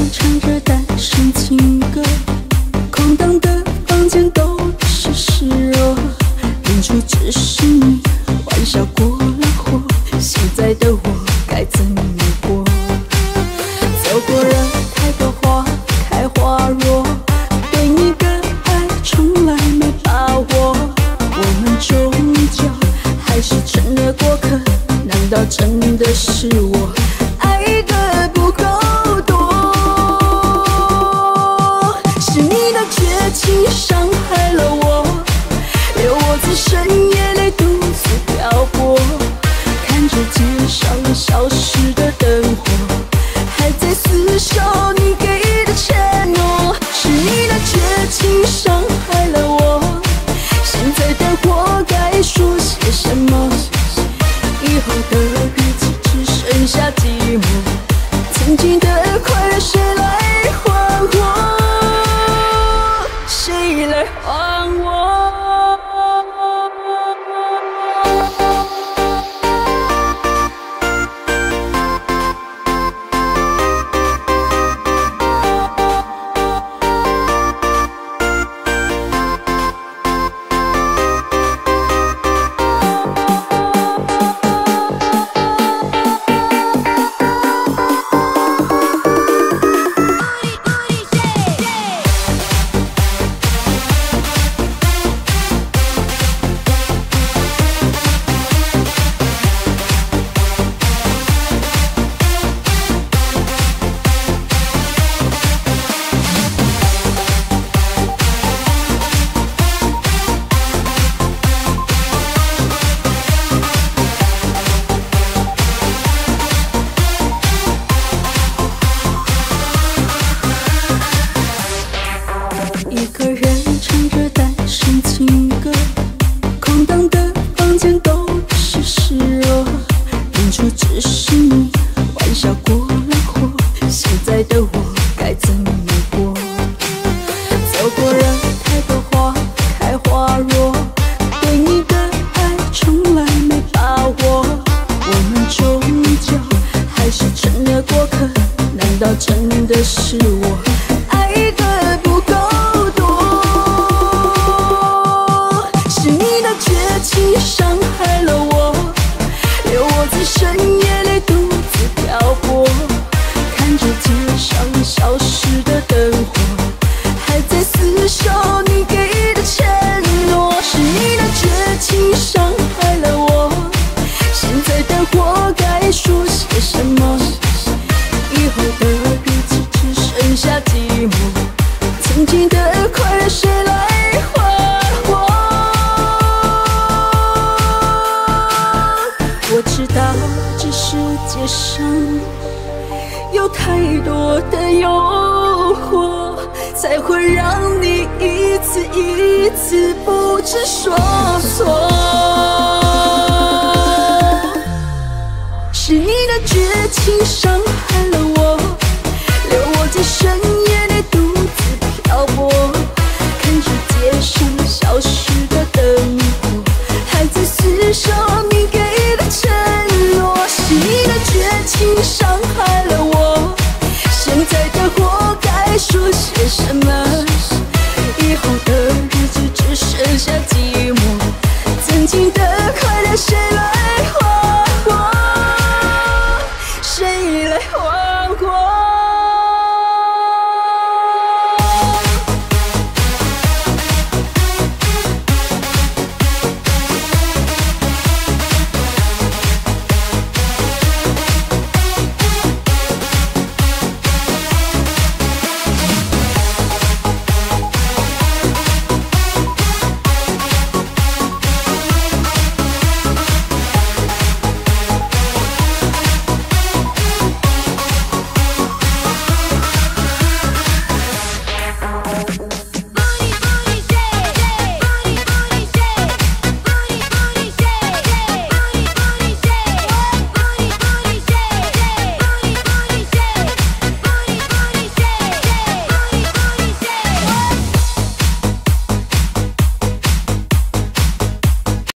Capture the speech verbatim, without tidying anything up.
唱着单身情歌，空荡的房间都是湿热，远处只是你，玩笑过了火，现在的我该怎么过？走过了太多花开花落，对你的爱从来没把握，我们终究还是成了过客，难道真的是我爱的不够多？是你的绝情伤害了我，留我在深夜里独自漂泊，看着街上消失的灯火，还在厮守你给的承诺。是你的绝情伤害了我，现在的我该说些什么？以后的日子只剩下寂寞，曾经的快乐谁来还我？谁来还我？一个人唱着单身情歌，空荡的房间都是湿热，远处只是你，玩笑过了火，现在的我该怎么过？走过了太多花开花落，对你的爱从来没把握，我们终究还是成了过客，难道真的是我爱的不够？伤害了我，留我在深夜里独自漂泊，看着街上消失的灯火，还在厮守你给的承诺。是你的绝情伤害了我，现在的我该说些什么？以后的日子只剩下寂寞，曾经的快乐谁来还我？我知道这世界上有太多的诱惑，才会让你一次一次不知所措。是你的绝情伤害了我，留我在深夜里独自漂泊，看着街上消失的灯火，还在厮守你给的承诺。是你的绝情伤害了我，现在的我该说些什么？以后的日子只剩下寂寞，曾经的快乐谁来